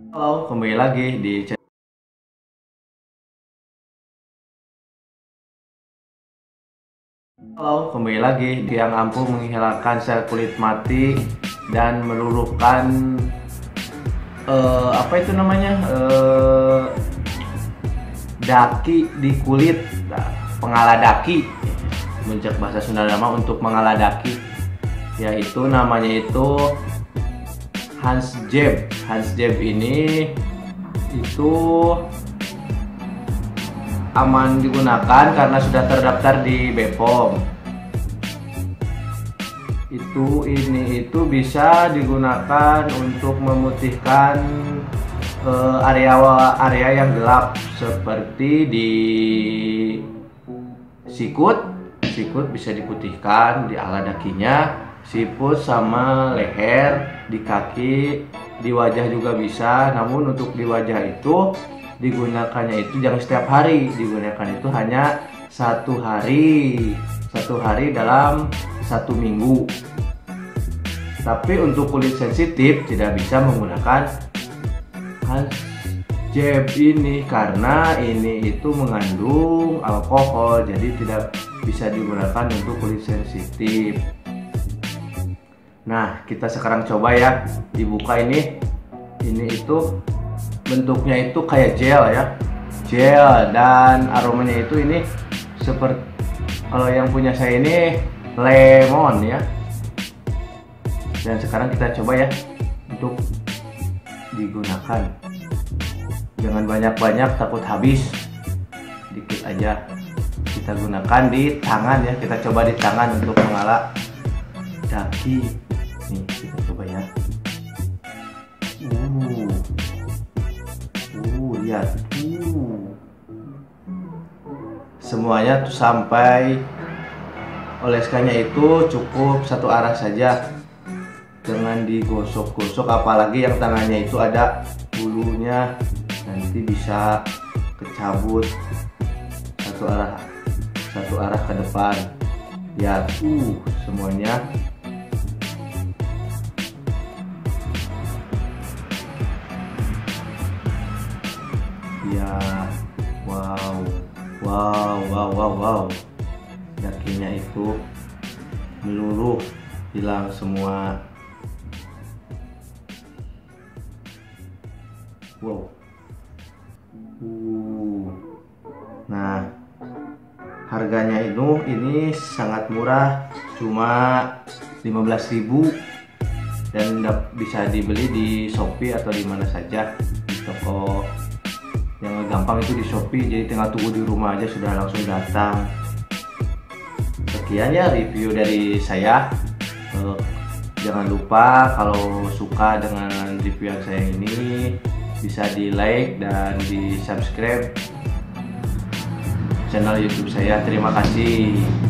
Halo, kembali lagi di channel. Halo, kembali lagi yang ampuh menghilangkan sel kulit mati dan meluluhkan apa itu namanya daki di kulit, pengalah daki. Menjak bahasa Sunda nama untuk mengalah daki, yaitu namanya itu Hans Jeb. Hans Jeb ini itu aman digunakan karena sudah terdaftar di BPOM. Itu bisa digunakan untuk memutihkan area yang gelap seperti di sikut bisa diputihkan di ala dakinya, siput sama leher, di kaki, di wajah juga bisa. Namun untuk di wajah itu digunakannya itu jangan setiap hari, digunakan itu hanya satu hari dalam satu minggu. Tapi untuk kulit sensitif tidak bisa menggunakan Hans Jeb ini karena ini itu mengandung alkohol, jadi tidak bisa digunakan untuk kulit sensitif. Nah, kita sekarang coba ya, dibuka ini itu bentuknya itu kayak gel ya, gel, dan aromanya itu ini seperti, kalau yang punya saya ini lemon ya. Dan sekarang kita coba ya untuk digunakan. Jangan banyak-banyak, takut habis, dikit aja. Kita gunakan di tangan ya, kita coba di tangan untuk mengalah daki. Nih, kita coba ya. Lihat. Semuanya tuh sampai oleskannya itu cukup satu arah saja. Jangan digosok-gosok, apalagi yang tangannya itu ada bulunya, nanti bisa kecabut satu arah ke depan ya. Semuanya ya. Wow, dakinya itu meluluh, hilang semua. Wow. Nah, harganya ini sangat murah, cuma 15.000, dan bisa dibeli di Shopee atau di mana saja, di toko yang gampang itu di Shopee. Jadi tinggal tunggu di rumah aja sudah langsung datang. Sekian ya review dari saya. Jangan lupa kalau suka dengan review yang saya ini, bisa di like dan di subscribe channel YouTube saya. Terima kasih.